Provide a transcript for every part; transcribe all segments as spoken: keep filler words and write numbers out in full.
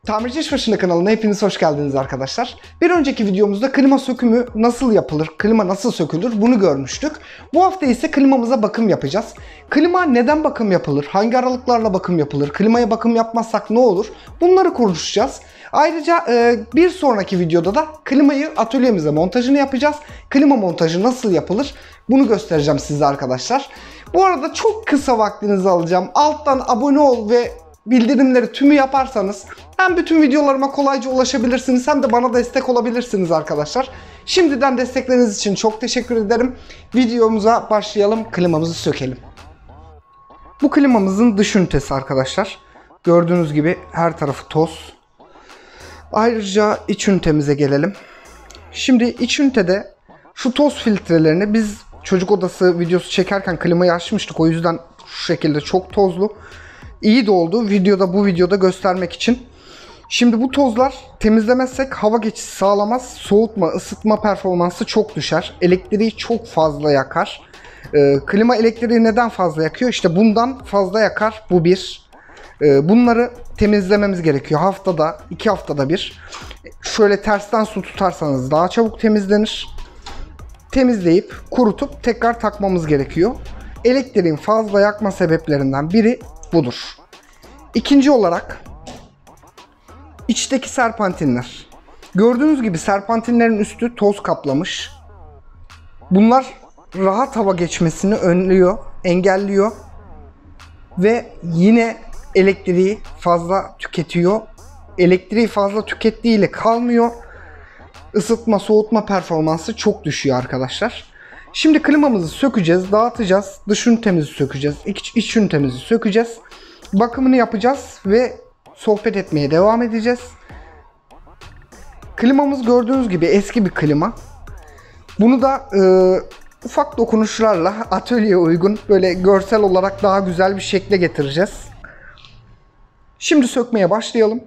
Tamirci İş Başında kanalına hepiniz hoş geldiniz arkadaşlar. Bir önceki videomuzda klima sökümü nasıl yapılır, klima nasıl sökülür bunu görmüştük. Bu hafta ise klimamıza bakım yapacağız. Klima neden bakım yapılır, hangi aralıklarla bakım yapılır, klimaya bakım yapmazsak ne olur bunları konuşacağız. Ayrıca e, bir sonraki videoda da klimayı atölyemize montajını yapacağız. Klima montajı nasıl yapılır bunu göstereceğim size arkadaşlar. Bu arada çok kısa vaktinizi alacağım. Alttan abone ol ve bildirimleri tümü yaparsanız hem bütün videolarıma kolayca ulaşabilirsiniz hem de bana destek olabilirsiniz arkadaşlar. Şimdiden destekleriniz için çok teşekkür ederim. Videomuza başlayalım, klimamızı sökelim. Bu klimamızın dış ünitesi arkadaşlar. Gördüğünüz gibi her tarafı toz. Ayrıca iç ünitemize gelelim. Şimdi iç ünitede şu toz filtrelerini biz çocuk odası videosu çekerken klimayı açmıştık. O yüzden şu şekilde çok tozlu. İyi de oldu. Videoda bu videoda göstermek için. Şimdi bu tozlar temizlemezsek hava geçişi sağlamaz. Soğutma, ısıtma performansı çok düşer. Elektriği çok fazla yakar. Ee, klima elektriği neden fazla yakıyor? İşte bundan fazla yakar. Bu bir. Ee, bunları temizlememiz gerekiyor. Haftada, iki haftada bir. Şöyle tersten su tutarsanız daha çabuk temizlenir. Temizleyip, kurutup tekrar takmamız gerekiyor. Elektriğin fazla yakma sebeplerinden biri budur. İkinci olarak içteki serpantinler. Gördüğünüz gibi serpantinlerin üstü toz kaplamış. Bunlar rahat hava geçmesini önlüyor, engelliyor ve yine elektriği fazla tüketiyor. Elektriği fazla tükettiğiyle kalmıyor. Isıtma, soğutma performansı çok düşüyor arkadaşlar. Şimdi klimamızı sökeceğiz, dağıtacağız. Dış ünitemizi sökeceğiz, iç, iç ünitemizi sökeceğiz. Bakımını yapacağız ve sohbet etmeye devam edeceğiz. Klimamız gördüğünüz gibi eski bir klima. Bunu da e, ufak dokunuşlarla atölyeye uygun böyle görsel olarak daha güzel bir şekle getireceğiz. Şimdi sökmeye başlayalım.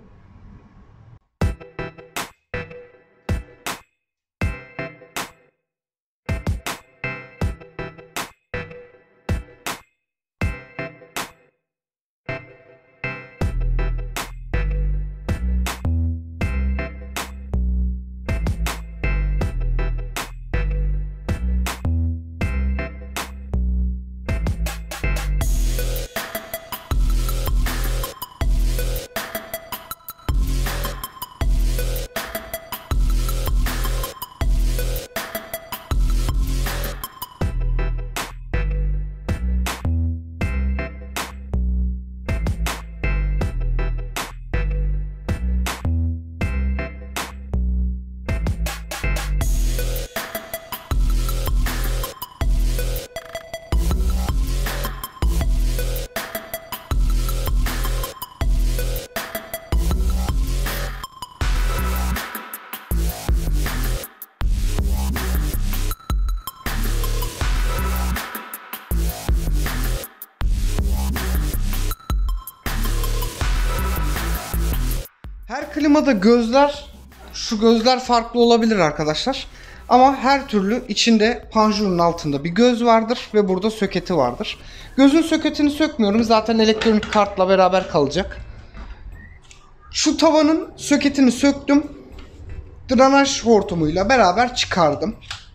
Her klimada gözler, şu gözler farklı olabilir arkadaşlar. Ama her türlü içinde panjurun altında bir göz vardır ve burada söketi vardır. Gözün söketini sökmüyorum, zaten elektronik kartla beraber kalacak. Şu tavanın söketini söktüm. Drenaj hortumuyla beraber çıkardım.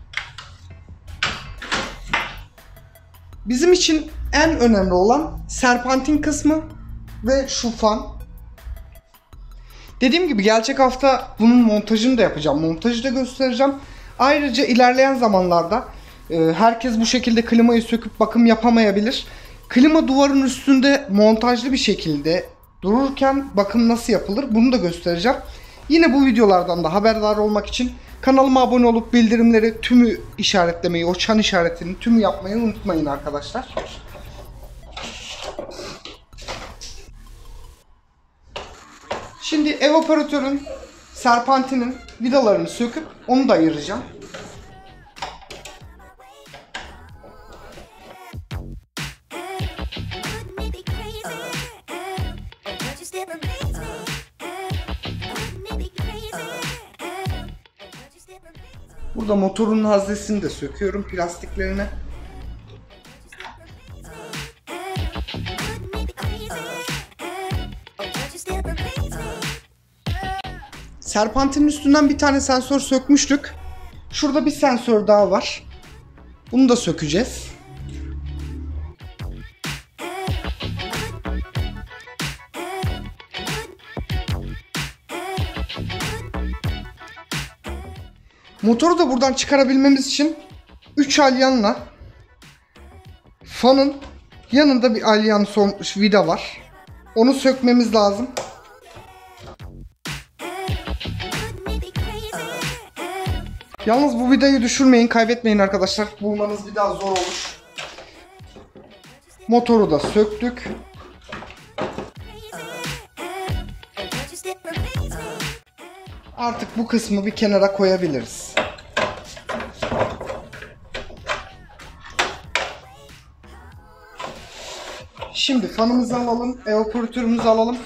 Bizim için en önemli olan serpantin kısmı ve şu fan. Dediğim gibi gelecek hafta bunun montajını da yapacağım. Montajı da göstereceğim. Ayrıca ilerleyen zamanlarda e, herkes bu şekilde klimayı söküp bakım yapamayabilir. Klima duvarın üstünde montajlı bir şekilde dururken bakım nasıl yapılır bunu da göstereceğim. Yine bu videolardan da haberdar olmak için kanalıma abone olup bildirimleri tümü işaretlemeyi, o çan işaretini tümü yapmayı unutmayın arkadaşlar. Şimdi evaporatörün, serpantinin vidalarını söküp onu da ayıracağım. Burada motorun haznesini de söküyorum, plastiklerini. Serpantinin üstünden bir tane sensör sökmüştük. Şurada bir sensör daha var. Bunu da sökeceğiz. Motoru da buradan çıkarabilmemiz için üç alyanla fanın yanında bir alyan vida var. Onu sökmemiz lazım. Yalnız bu vidayı düşürmeyin, kaybetmeyin arkadaşlar. Bulmanız bir daha zor olur. Motoru da söktük. Artık bu kısmı bir kenara koyabiliriz. Şimdi fanımızı alalım, evaporatörümüzü alalım.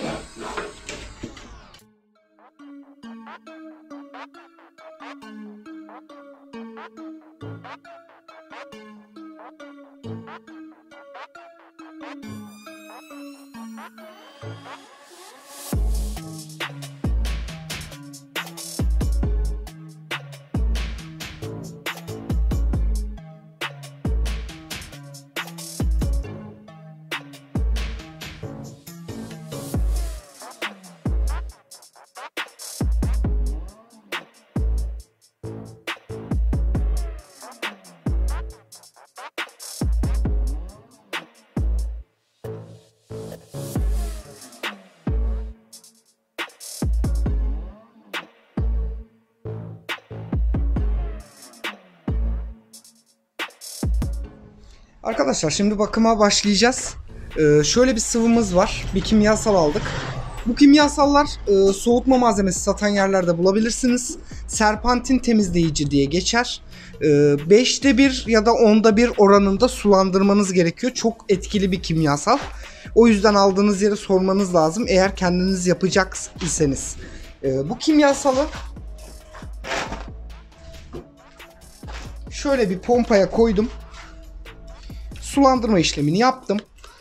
Arkadaşlar şimdi bakıma başlayacağız. Ee, şöyle bir sıvımız var. Bir kimyasal aldık. Bu kimyasallar e, soğutma malzemesi satan yerlerde bulabilirsiniz. Serpantin temizleyici diye geçer. E, beşte bir ya da onda bir oranında sulandırmanız gerekiyor. Çok etkili bir kimyasal. O yüzden aldığınız yere sormanız lazım. Eğer kendiniz yapacak iseniz. E, bu kimyasalı şöyle bir pompaya koydum. Sulandırma işlemini yaptım.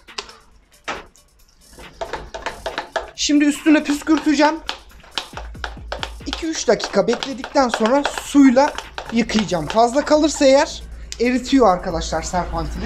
Şimdi üstüne püskürteceğim. iki üç dakika bekledikten sonra suyla yıkayacağım. Fazla kalırsa eğer eritiyor arkadaşlar serpantini.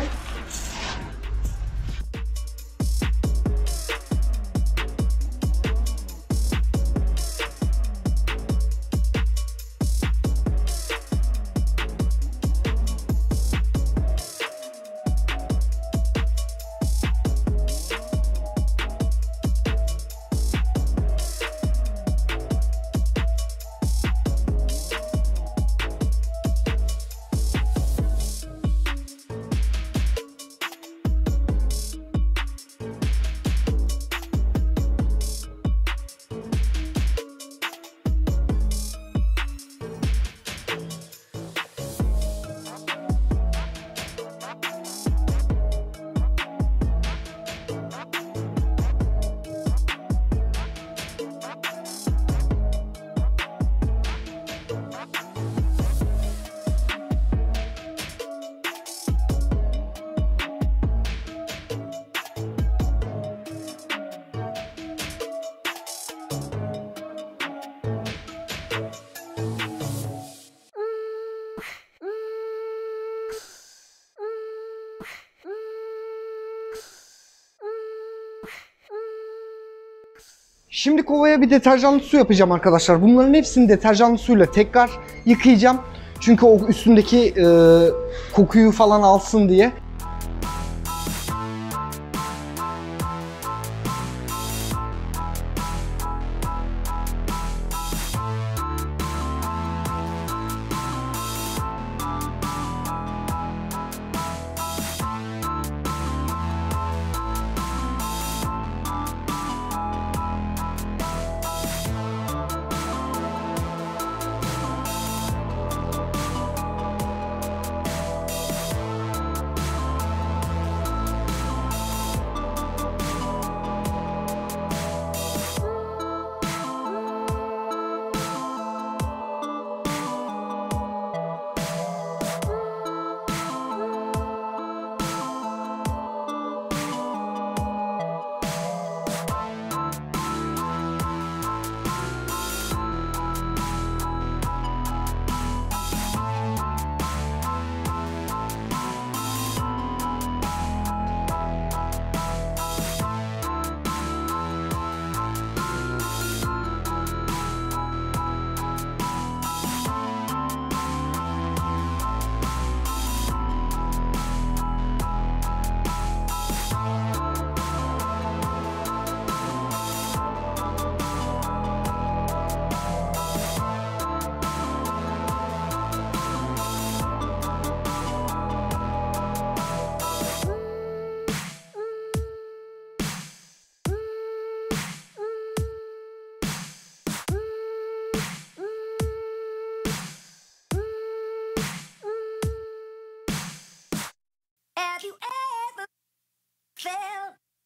Şimdi kovaya bir deterjanlı su yapacağım arkadaşlar. Bunların hepsini deterjanlı suyla tekrar yıkayacağım. Çünkü o üstündeki e, kokuyu falan alsın diye.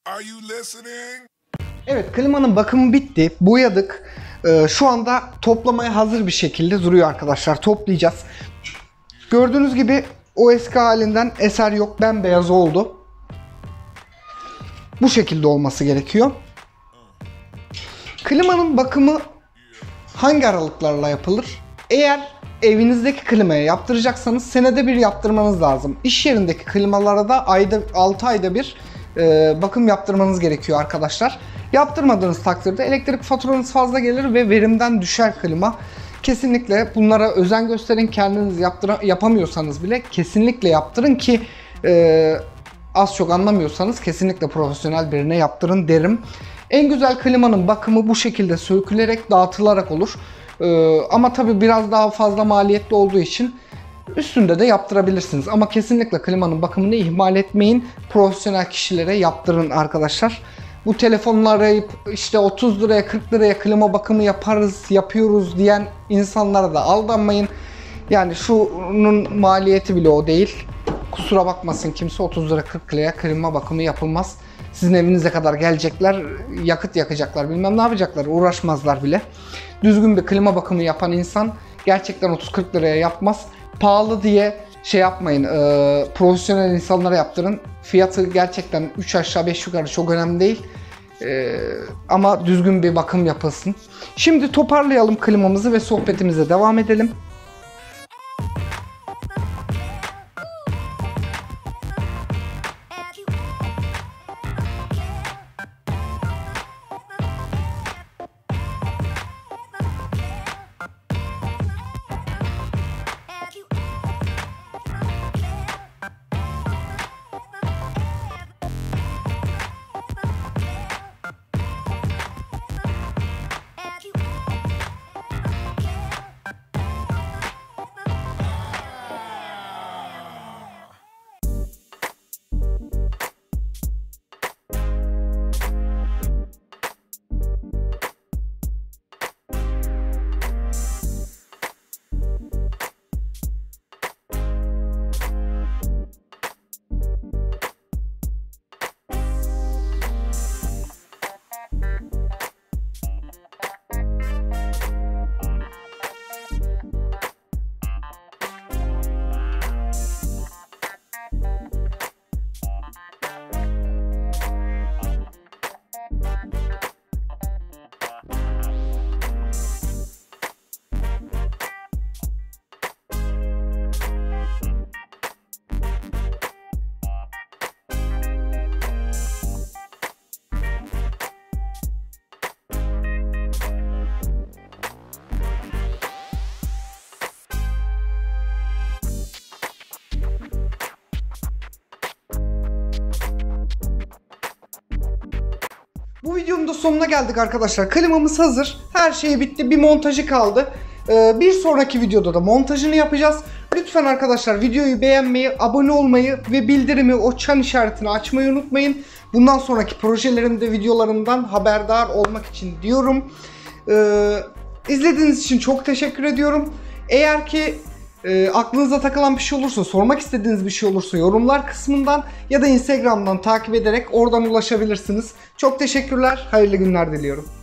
Are you listening? Evet, klimanın bakımı bitti. Boyadık. Ee, şu anda toplamaya hazır bir şekilde duruyor arkadaşlar. Toplayacağız. Gördüğünüz gibi o eski halinden eser yok. Bembeyaz oldu. Bu şekilde olması gerekiyor. Klimanın bakımı hangi aralıklarla yapılır? Eğer evinizdeki klimaya yaptıracaksanız senede bir yaptırmanız lazım. İş yerindeki klimalara da ayda altı ayda bir e, bakım yaptırmanız gerekiyor arkadaşlar. Yaptırmadığınız takdirde elektrik faturanız fazla gelir ve verimden düşer klima. Kesinlikle bunlara özen gösterin. Kendiniz yaptıra, yapamıyorsanız bile kesinlikle yaptırın ki e, az çok anlamıyorsanız kesinlikle profesyonel birine yaptırın derim. En güzel klimanın bakımı bu şekilde sökülerek, dağıtılarak olur. Ee, ama tabi biraz daha fazla maliyetli olduğu için üstünde de yaptırabilirsiniz. Ama kesinlikle klimanın bakımını ihmal etmeyin. Profesyonel kişilere yaptırın arkadaşlar. Bu telefonla arayıp işte otuz liraya kırk liraya klima bakımı yaparız, yapıyoruz diyen insanlara da aldanmayın. Yani şunun maliyeti bile o değil. Kusura bakmasın kimse, otuz lira kırk liraya klima bakımı yapılmaz. Sizin evinize kadar gelecekler, yakıt yakacaklar, bilmem ne yapacaklar, uğraşmazlar bile. Düzgün bir klima bakımı yapan insan gerçekten otuz kırk liraya yapmaz. Pahalı diye şey yapmayın, e, profesyonel insanlara yaptırın. Fiyatı gerçekten üç aşağı beş yukarı çok önemli değil. E, ama düzgün bir bakım yapılsın. Şimdi toparlayalım klimamızı ve sohbetimize devam edelim. Bu videonun da sonuna geldik arkadaşlar. Klimamız hazır. Her şey bitti. Bir montajı kaldı. Ee, bir sonraki videoda da montajını yapacağız. Lütfen arkadaşlar videoyu beğenmeyi, abone olmayı ve bildirimi, o çan işaretini açmayı unutmayın. Bundan sonraki projelerimde, videolarımdan haberdar olmak için diyorum. Ee, izlediğiniz için çok teşekkür ediyorum. Eğer ki e, aklınıza takılan bir şey olursa, sormak istediğiniz bir şey olursa yorumlar kısmından ya da Instagram'dan takip ederek oradan ulaşabilirsiniz. Çok teşekkürler. Hayırlı günler diliyorum.